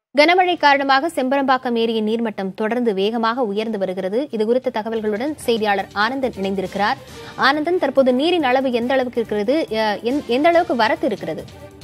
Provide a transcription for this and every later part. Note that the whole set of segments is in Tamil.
கனமழை காரணமாக செம்பரம்பாக்கம் ஏரியின் நீர்மட்டம் தொடர்ந்து வேகமாக உயர்ந்து வருகிறது. இதுகுறித்த தகவல்களுடன் செய்தியாளர் ஆனந்தன் இணைந்திருக்கிறார். ஆனந்தன், தற்போது நீரின் அளவு எந்த அளவுக்கு இருக்கிறது, எந்த அளவுக்கு வரத்து இருக்கிறது?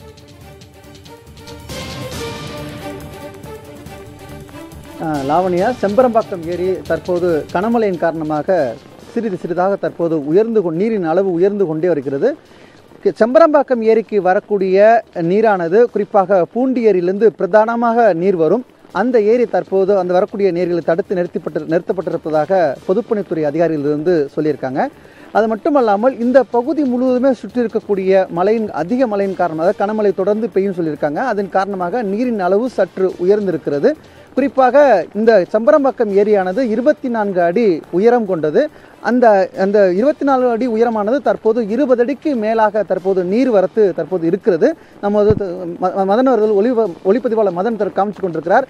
லாவணியா, செம்பரம்பாக்கம் ஏரி தற்போது கனமழையின் காரணமாக சிறிதாக தற்போது நீரின் அளவு உயர்ந்து கொண்டே வருகிறது. செம்பரம்பாக்கம் ஏரிக்கு வரக்கூடிய நீரானது குறிப்பாக பூண்டி ஏரியிலிருந்து பிரதானமாக நீர் வரும். அந்த ஏரி தற்போது அந்த வரக்கூடிய நீர்களை தடுத்து நிறுத்தப்பட்டிருப்பதாக பொதுப்பணித்துறை அதிகாரிகளிலிருந்து சொல்லியிருக்காங்க. அது மட்டுமல்லாமல் இந்த பகுதி முழுவதுமே சுற்றி இருக்கக்கூடிய அதிக மழையின் காரணமாக கனமழை தொடர்ந்து பெய்யும் சொல்லியிருக்காங்க. அதன் காரணமாக நீரின் அளவு சற்று உயர்ந்திருக்கிறது. குறிப்பாக இந்த செம்பரம்பாக்கம் ஏரியானது 24 அடி உயரம் கொண்டது. அந்த 24 அடி உயரமானது தற்போது 20 அடிக்கு மேலாக தற்போது நீர் வரத்து தற்போது இருக்கிறது. நமது மதன் அவர்கள் ஒளிப்பதிவாளர் மதன் காமிச்சு கொண்டிருக்கிறார்.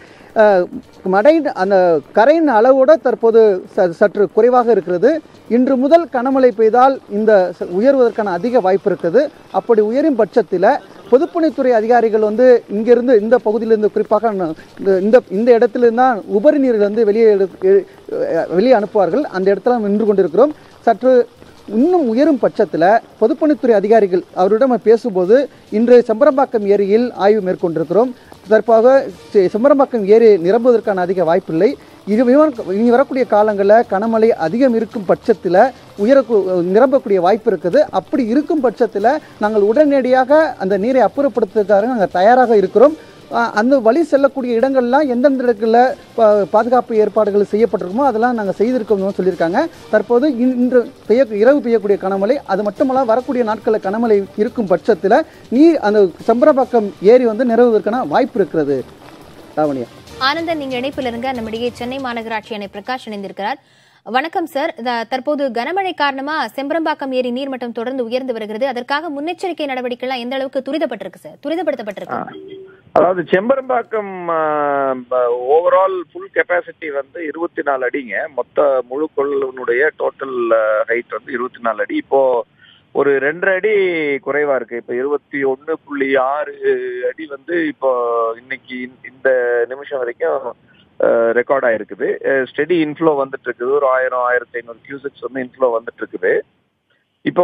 அந்த கரையின் அளவோட தற்போது சற்று குறைவாக இருக்கிறது. இன்று முதல் கனமழை பெய்தால் இந்த உயர்வதற்கான அதிக வாய்ப்பு இருக்குது. அப்படி உயரும் பட்சத்தில் பொதுப்பணித்துறை அதிகாரிகள் இங்கிருந்து இந்த பகுதியிலிருந்து குறிப்பாக இந்த இடத்திலிருந்து தான் உபரி நீர்கள் வெளியே அனுப்புவார்கள். அந்த இடத்துல நின்று கொண்டிருக்கிறோம். சற்று இன்னும் உயரும் பட்சத்தில் பொதுப்பணித்துறை அதிகாரிகள் அவரிடம் பேசும்போது இன்று செம்பரம்பாக்கம் ஏரியில் ஆய்வு மேற்கொண்டிருக்கிறோம். தற்போது செம்பரம்பாக்கம் ஏரி நிரம்புவதற்கான அதிக வாய்ப்பில்லை. இனி வரக்கூடிய காலங்களில் கனமழை அதிகம் இருக்கும் பட்சத்தில் நிரம்பக்கூடிய வாய்ப்பு இருக்குது. அப்படி இருக்கும் பட்சத்தில் நாங்கள் உடனடியாக அந்த நீரை அப்புறப்படுத்துவதற்காக நாங்கள் தயாராக இருக்கிறோம். அந்த வழி செல்லக்கூடிய இடங்கள்லாம் எந்தெந்த இடங்களில் பாதுகாப்பு ஏற்பாடுகள் செய்யப்பட்டிருக்குமோ அதெல்லாம் நாங்கள் செய்திருக்கோம்னு சொல்லியிருக்காங்க. தற்போது இன்று இரவு பெய்யக்கூடிய கனமழை, அது மட்டுமல்ல வரக்கூடிய நாட்களில் கனமழை இருக்கும் பட்சத்தில் அந்த செம்பரம்பாக்கம் ஏரி நிரவுவதற்கான வாய்ப்பு இருக்கிறது. லாவணியா, ஆனந்தன், நீங்க இணைப்பில் இருங்க. நம்மிடையே சென்னை மாநகராட்சி அணை பிரகாஷ் இணைந்திருக்கிறார். வணக்கம் சார். தற்போது கனமழை காரணமா செம்பரம்பாக்கம் ஏரி நீர்மட்டம் தொடர்ந்து உயர்ந்து வருகிறது. அதற்காக முன்னெச்சரிக்கை நடவடிக்கைகள் எந்த அளவுக்கு துரிதப்படுத்தப்பட்டிருக்கு? அதாவது செம்பரம்பாக்கம் ஓவரால் ஃபுல் கெப்பாசிட்டி 24 அடிங்க. மொத்த முழு கொள்ளனுடைய டோட்டல் ஹைட் 24 அடி. இப்போ ஒரு 2 அடி குறைவா இருக்கு. இப்போ 21.6 அடி இப்போ இன்னைக்கு இந்த நிமிஷம் வரைக்கும் ரெக்கார்ட் ஆயிருக்குது. ஸ்டெடி இன்ஃப்ளோ வந்துட்டு இருக்குது. ஒரு 1000-1500 கியூசெக்ஸ் இன்ஃப்ளோ வந்துட்டு இருக்குது. இப்போ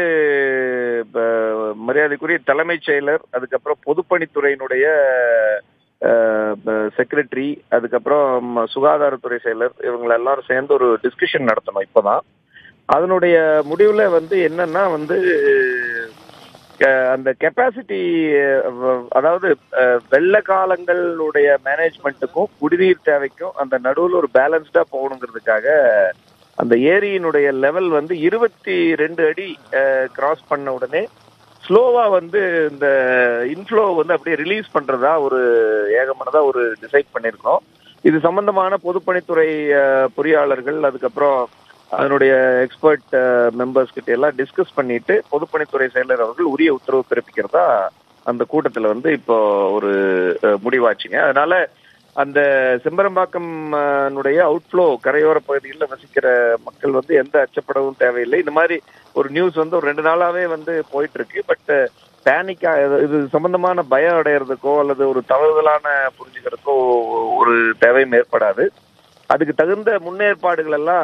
மரியாதைக்குரிய தலைமைச் செயலர், அதுக்கப்புறம் பொதுப்பணித்துறையினுடைய செக்ரட்டரி, அதுக்கப்புறம் சுகாதாரத்துறை செயலர், இவங்க எல்லாரும் சேர்ந்து ஒரு டிஸ்கஷன் நடத்தணும். இப்போதான் அதனுடைய முடிவுல என்னன்னா அந்த கெப்பாசிட்டி, அதாவது வெள்ள காலங்களுடைய மேனேஜ்மெண்ட்டுக்கும் குடிநீர் தேவைக்கும் அந்த நடுவில் ஒரு பேலன்ஸ்டா போகணுங்கிறதுக்காக அந்த ஏரியினுடைய லெவல் 22 அடி கிராஸ் பண்ண உடனே ஸ்லோவா இந்த இன்ஃப்ளோ அப்படியே ரிலீஸ் பண்றதா ஒரு ஏகமானதா ஒரு டிசைட் பண்ணிருக்கோம். இது சம்பந்தமான பொதுப்பணித்துறை பொறியாளர்கள், அதுக்கப்புறம் அதனுடைய எக்ஸ்பர்ட் மெம்பர்ஸ் கிட்ட எல்லாம் டிஸ்கஸ் பண்ணிட்டு பொதுப்பணித்துறை செயலர் அவர்கள் உரிய உத்தரவு பிறப்பிக்கிறதா அந்த கூட்டத்துல இப்போ ஒரு முடிவாச்சுங்க. அதனால அந்த செம்பரம்பாக்கம் அவுட்ஃப்ளோ கரையோர பகுதிகளில் வசிக்கிற மக்கள் எந்த அச்சப்படவும் தேவையில்லை. இந்த மாதிரி ஒரு நியூஸ் ஒரு 2 நாளாவே போயிட்டு இருக்கு. பட் பேனிக்கா இது சம்பந்தமான பயம் அடையிறதுக்கோ அல்லது ஒரு தவறுதலான புரிஞ்சுக்கிறதுக்கோ ஒரு தேவையும் ஏற்படாது. அதுக்கு தகுந்த முன்னேற்பாடுகள் எல்லாம்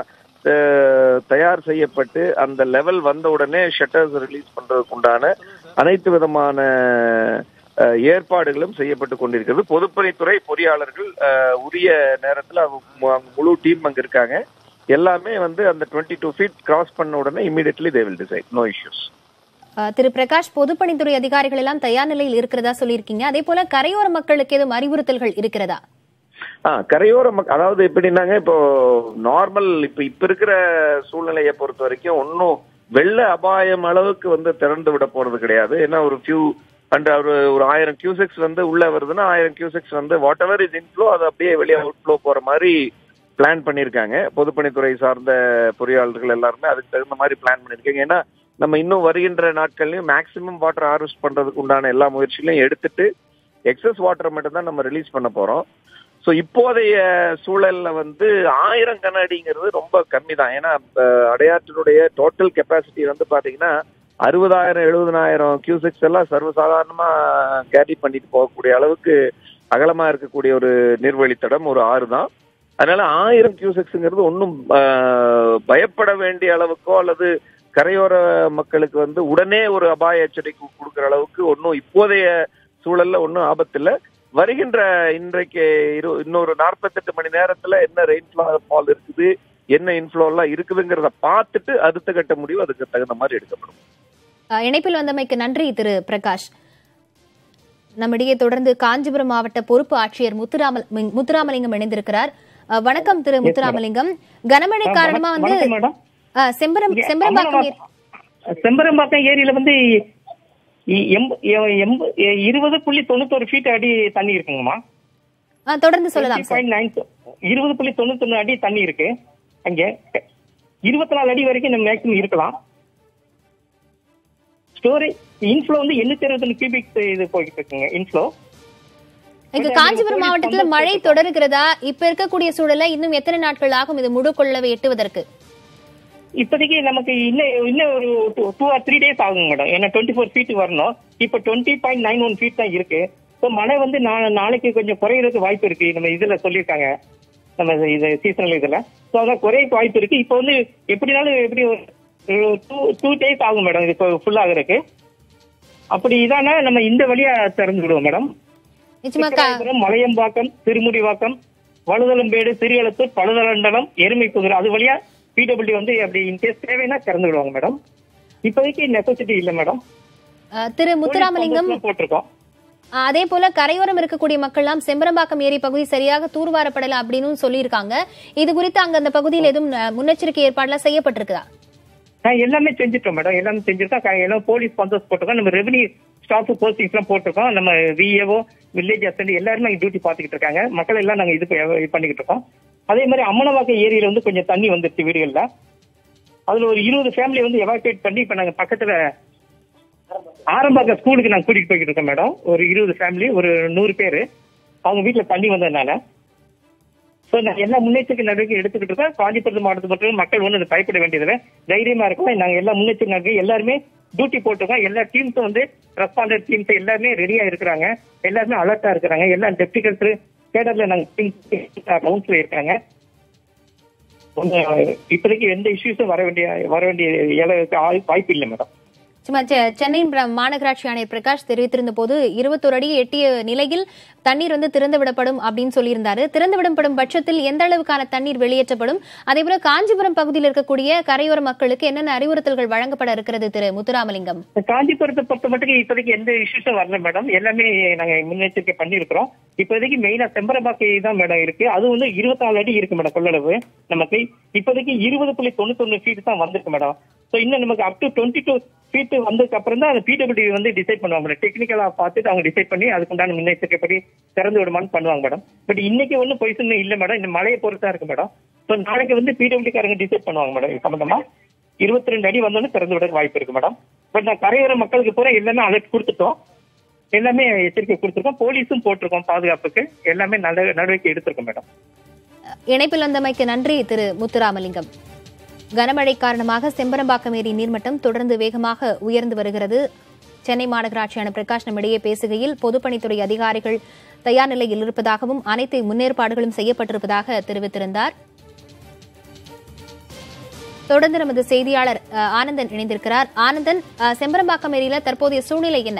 தயார் செய்யப்பட்டு அந்த லெவல் வந்த உடனே ஷட்டர்ஸ் ரிலீஸ் பண்றதுக்கு உண்டான அனைத்து விதமான ஏற்பாடுகளும் செய்யப்பட்டு கொண்டிருக்கிறது. பொதுப்பணித்துறை பொறியாளர்கள் உரிய நேரத்தில் முழு டீம் அங்க இருக்காங்க. எல்லாமே அந்த 22 ஃபீட் கிராஸ் பண்ண உடனே immediately they will decide. No issues. Thiru Prakash, பொதுப்பணித்துறை அதிகாரிகள் எல்லாம் தயார் நிலையில் இருக்கிறதா சொல்லியிருக்கீங்க. அதே போல கரையோர மக்களுக்கு எதுவும் அறிவுறுத்தல்கள் இருக்கிறதா? கரையோர அதாவது எப்படின்னாங்க, இப்போ நார்மல் இப்ப இருக்கிற சூழ்நிலையை பொறுத்த வரைக்கும் ஒன்னும் வெள்ள அபாயம் அளவுக்கு திறந்து விட போறது கிடையாது. ஏன்னா ஒரு ஒரு 1000 கியூசெக்ஸ் உள்ள வருதுன்னா 1000 cusecs whatever is inflow அது அப்படியே வெளியே அவுட்ஃப்ளோ போற மாதிரி பிளான் பண்ணிருக்காங்க. பொதுப்பணித்துறை சார்ந்த பொறியாளர்கள் எல்லாருமே அதுக்கு தகுந்த மாதிரி பிளான் பண்ணிருக்காங்க. ஏன்னா நம்ம இன்னும் வருகின்ற நாட்கள்லயும் மேக்சிமம் வாட்டர் ஹார்வெஸ்ட் பண்றதுக்கு உண்டான எல்லா முயற்சிகளையும் எடுத்துட்டு எக்ஸஸ் வாட்டர் மட்டும் தான் நம்ம ரிலீஸ் பண்ண போறோம். ஸோ இப்போதைய சூழல்ல 1000 கன அடிங்கிறது ரொம்ப கம்மி தான். ஏன்னா அடையாற்றினுடைய டோட்டல் கெப்பாசிட்டி பாத்தீங்கன்னா 60,000 70,000 கியூசெக்ஸ் எல்லாம் சர்வசாதாரணமா கேரி பண்ணிட்டு போகக்கூடிய அளவுக்கு அகலமா இருக்கக்கூடிய ஒரு நீர்வழித்தடம், ஒரு ஆறு தான். அதனால 1000 கியூசெக்ஸ்ங்கிறது ஒன்றும் பயப்பட வேண்டிய அளவுக்கோ அல்லது கரையோர மக்களுக்கு உடனே ஒரு அபாய எச்சரிக்கை கொடுக்குற அளவுக்கு ஒன்றும் இப்போதைய சூழல்ல ஒன்றும் ஆபத்து இல்லை. வருகின்ற இன்றைக்கு இன்னொரு 48 மணி நேரத்துல என்ன ரெயின்ஃபால் இருக்குது, என்ன இன்ஃப்ளோ எல்லாம் இருக்குதுங்கிறத பார்த்துட்டு அடுத்த கட்ட முடிவு அதுக்கு தகுந்த மாதிரி எடுக்கப்படும். இணைப்பில் வந்தமைக்கு நன்றி திரு பிரகாஷ். நம்மிடையே தொடர்ந்து காஞ்சிபுரம் மாவட்ட பொறுப்பு ஆட்சியர் முத்துராமலிங்கம் இணைந்திருக்கிறார். வணக்கம் திரு முத்துராமலிங்கம். கனமழை காரணமா செம்பரம்பாக்கம் ஏரியில 20.91 ஃபீட் அடி தண்ணி இருக்குங்கம்மா. தொடர்ந்து சொல்லலாம். 20.91 அடி தண்ணி இருக்கு. அங்க 24 அடி வரைக்கும் நம்ம மேக்ஸிமம் இருக்கலாம். ஸ்டோரேஜ் இன்ஃப்ளோ 820 கியூபிக் இது போயிட்டு இருக்குங்க இன்ஃப்ளோ. இங்க காஞ்சிபுரம் மாவட்டத்துல மழை தொடர்கிறதா? இப்ப இருக்கக்கூடிய சூழல்ல இன்னும் எத்தனை நாட்கள் ஆகும் இது முழு கொள்ளவை எட்டுவதற்கு? இப்போதைக்கு நமக்கு இன்னும் ஒரு 2 or 3 days ஆகும் மேடம். ஏன்னா 24 ஃபீட் வரணும். இப்ப 20.91 ஃபீட் தான் இருக்கு. ஸோ மழை நாளைக்கு கொஞ்சம் குறையிறதுக்கு வாய்ப்பு இருக்கு. நம்ம இதுல சொல்லியிருக்காங்க, நம்ம இது சீசனல் இதுல. ஸோ அதான் குறையக்கு வாய்ப்பு இருக்கு. இப்போ எப்படினாலும் ஒரு 2 days ஆகும் மேடம் இது ஃபுல் ஆகுறதுக்கு. அப்படி இதானா நம்ம இந்த வழியா திறந்து விடுவோம் மேடம். மலையம்பாக்கம், திருமுடிவாக்கம், வலுதலம்பேடு, சிறியளத்தூர், பழுதலண்டலம், எருமை புதூர் அது வழியா பிடபிள்யூ அப்படி இன்கேஸ் தேவைன்னா திறந்து விடுவாங்க மேடம். இப்போதைக்கு நெசசிட்டி இல்ல மேடம். திரு முத்துராமலிங்கம் போட்டிருக்கோம். அதே போல கரையோரம் இருக்கக்கூடிய மக்கள் எல்லாம் செம்பரம்பாக்கம் ஏரி பகுதி சரியாக தூர்வாரப்படல அப்படின்னு சொல்லியிருக்காங்க. இது குறித்து அங்க அந்த பகுதியில் எதுவும் முன்னெச்சரிக்கை ஏற்பாடுலாம் செய்யப்பட்டிருக்கா? எல்லாமே செஞ்சுட்டோம் மேடம். எல்லாமே செஞ்சிருக்கோம். எல்லாம் போலீஸ் பந்தோஸ் போட்டிருக்கோம். நம்ம ரெவன்யூ ஸ்டாஃப் போஸ்டிங்ஸ் எல்லாம் போட்டிருக்கோம். நம்ம விஏஓ, வில்லேஜ் அசிஸ்டன்ட் எல்லாருமே டியூட்டி பாத்துக்கிட்டு இருக்காங்க. மக்கள் எல்லாம் நாங்க இது பண்ணிக்கிட்டு இருக்கோம். அதே மாதிரி அம்மனவாக்கம் ஏரியில கொஞ்சம் தண்ணி வந்துருச்சு வீடுகள்ல. அதுல ஒரு 20 ஃபேமிலி எவாக்குவேட் பண்ணி இப்ப நாங்க பக்கத்துல ஆரம்பாக்க ஸ்கூலுக்கு நாங்க கூட்டிட்டு போய்கிட்டு இருக்கோம் மேடம். ஒரு 20 ஃபேமிலி, ஒரு 100 பேரு அவங்க வீட்டுல தண்ணி வந்ததுனால. சோ நாங்க எல்லா முன்னெச்சரிக்கை நடவடிக்கை எடுத்துக்கிட்டு இருக்கோம். காஞ்சிபுரம் மாவட்டத்தை பொறுத்தவரை மக்கள் பயப்பட வேண்டியதில்லை, தைரியமா இருக்கும். நாங்க எல்லா முன்னெச்சரிக்கை நடவடிக்கை எல்லாருமே டியூட்டி போட்டிருக்கோம். எல்லா டீம்ஸும் ரெஸ்பாண்டர் டீம்ஸ் எல்லாருமே ரெடியா இருக்கிறாங்க. எல்லாருமே அலர்ட்டா இருக்கிறாங்க. எல்லா டெப்டி கலெக்டர் கேடர்ல நாங்க கவுன்சில் இருக்காங்க. இப்போதைக்கு எந்த இஷ்யூஸும் வர வேண்டிய வாய்ப்பு இல்லை மேடம். சும்மா சென்னை மாநகராட்சி ஆணையர் பிரகாஷ் தெரிவித்திருந்த போது 21 அடி எட்டிய நிலையில் தண்ணீர் திறந்து விடப்படும் அப்படின்னு சொல்லியிருந்தாரு. திறந்து விடப்படும் பட்சத்தில் எந்த அளவுக்கான தண்ணீர் வெளியேற்றப்படும், அதே போல காஞ்சிபுரம் பகுதியில் இருக்கக்கூடிய கரையோர மக்களுக்கு என்னென்ன அறிவுறுத்தல்கள் வழங்கப்பட இருக்கிறது திரு முத்துராமலிங்கம்? காஞ்சிபுரத்தை பொறுத்த மட்டும் இப்போதைக்கு எந்த இஷ்யூஸும் வரல மேடம். எல்லாமே நாங்க முன்னெச்சரிக்கை பண்ணிருக்கிறோம். இப்போதைக்கு மெயினா செம்பரம்பாக்கை தான் மேடம் இருக்கு. அது 24 அடி இருக்கு மேடம் கொள்ளளவு. நமக்கு இப்போதைக்கு 20.91 ஃபீட் தான் வந்திருக்கு மேடம். சோ இன்னும் நமக்கு அப் டு 22 ஃபீட் வந்ததுக்கு அப்புறம் தான் அந்த பிடபிள்யூ டிசைட் பண்ணுவாங்க. டெக்னிக்கலா பார்த்துட்டு அவங்க டிசைட் பண்ணி அதுக்குண்டான முன்னெச்சரிக்கைப்படி திறந்து விடுமான்னு பண்ணுவாங்க மேடம். பட் இன்னைக்கு பொய்சன் இல்ல மேடம். இந்த மழையை பொறுத்தா இருக்கு மேடம். சோ நாளைக்கு பிடபிள்யூ காரங்க டிசைட் பண்ணுவாங்க மேடம். இது சம்பந்தமா 22 அடி வந்தோன்னு திறந்து விட வாய்ப்பு இருக்கு மேடம். பட் நான் கரையோர மக்களுக்கு பூரா எல்லாமே அலர்ட் கொடுத்துட்டோம். எல்லாமே எச்சரிக்கை கொடுத்துருக்கோம். போலீஸும் போட்டிருக்கோம் பாதுகாப்புக்கு. எல்லாமே நடவடிக்கை எடுத்திருக்கோம் மேடம். இணைப்பில் வந்தமைக்கு நன்றி திரு முத்துராமலிங்கம். கனமழை காரணமாக செம்பரம்பாக்கம் ஏரி நீர்மட்டம் தொடர்ந்து வேகமாக உயர்ந்து வருகிறது. சென்னை மாநகராட்சியான பிரகாஷ் நம்மிடையே பேசுகையில் பொதுப்பணித்துறை அதிகாரிகள் தயார் நிலையில் இருப்பதாகவும் அனைத்து முன்னேற்பாடுகளும் செய்யப்பட்டிருப்பதாக தெரிவித்திருந்தார். தொடர்ந்து நமது செய்தியாளர் ஆனந்தன் இணைந்திருக்கிறார். ஆனந்தன், செம்பரம்பாக்கம் ஏரியில தற்போதைய சூழ்நிலை என்ன?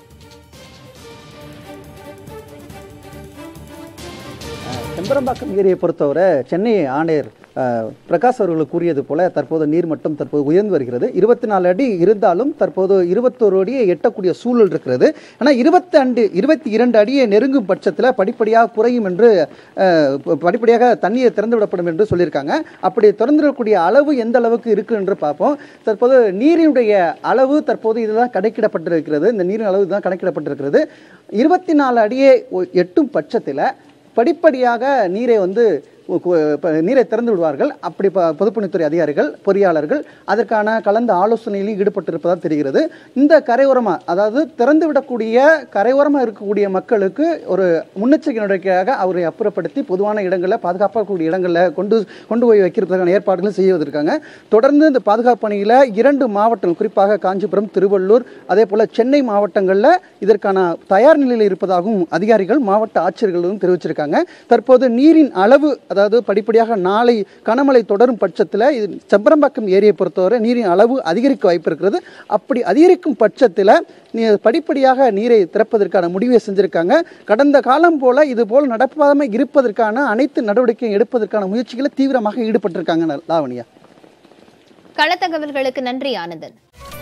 செம்பரம்பாக்கம் ஏரியை பொறுத்தவரை சென்னை ஆணையர் பிரகாஷ் அவர்கள் கூறியது போல தற்போது நீர்மட்டம் உயர்ந்து வருகிறது. 24 அடி இருந்தாலும் தற்போது 21 அடியை எட்டக்கூடிய சூழல் இருக்கிறது. ஆனால் 22 அடியை நெருங்கும் பட்சத்தில் படிப்படியாக குறையும் என்று படிப்படியாக தண்ணீரை திறந்து விடப்படும் என்று சொல்லியிருக்காங்க. அப்படி திறந்துவிடக்கூடிய அளவு எந்த அளவுக்கு இருக்கு என்று பார்ப்போம். தற்போது நீரினுடைய அளவு தற்போது இதுதான் கணக்கிடப்பட்டிருக்கிறது. இந்த நீரின் அளவு தான் கணக்கிடப்பட்டிருக்கிறது. 24 அடியை எட்டும் பட்சத்தில் படிப்படியாக நீரை நீரை திறந்து விடுவார்கள். அப்படி பொதுப்பணித்துறை அதிகாரிகள், பொறியாளர்கள் அதற்கான கலந்த ஆலோசனையில் ஈடுபட்டிருப்பதாக தெரிகிறது. இந்த கரையோரமா, அதாவது திறந்து விடக்கூடிய கரையோரமாக இருக்கக்கூடிய மக்களுக்கு ஒரு முன்னெச்சரிக்கை நடவடிக்கையாக அவரை அப்புறப்படுத்தி பொதுவான இடங்களில் பாதுகாப்பாகக்கூடிய இடங்களில் கொண்டு போய் வைக்கிறதுக்கான ஏற்பாடுகள் செய்வதற்காக தொடர்ந்து இந்த பாதுகாப்பு பணியில் 2 மாவட்டம், குறிப்பாக காஞ்சிபுரம், திருவள்ளூர், அதே போல சென்னை மாவட்டங்களில் இதற்கான தயார் நிலையில் இருப்பதாகவும் அதிகாரிகள், மாவட்ட ஆட்சியர்களும் தெரிவிச்சிருக்காங்க. தற்போது நீரின் அளவு, அதாவது படிப்படியாக நாளை கனமழை தொடரும் பட்சத்தில் செம்பரம்பாக்கம் ஏரியை பொறுத்தவரை நீரின் அளவு அதிகரிக்க வாய்ப்பு இருக்கிறது. அப்படி அதிகரிக்கும் பட்சத்தில் படிப்படியாக நீரை திறப்பதற்கான முடிவை செஞ்சிருக்காங்க. கடந்த காலம் போல இது போல் நடப்பாமல் இருப்பதற்கான அனைத்து நடவடிக்கையும் எடுப்பதற்கான முயற்சிகளை தீவிரமாக ஈடுபட்டிருக்காங்க. லாவணியா, கள தகவல்களுக்கு நன்றி ஆனந்தன்.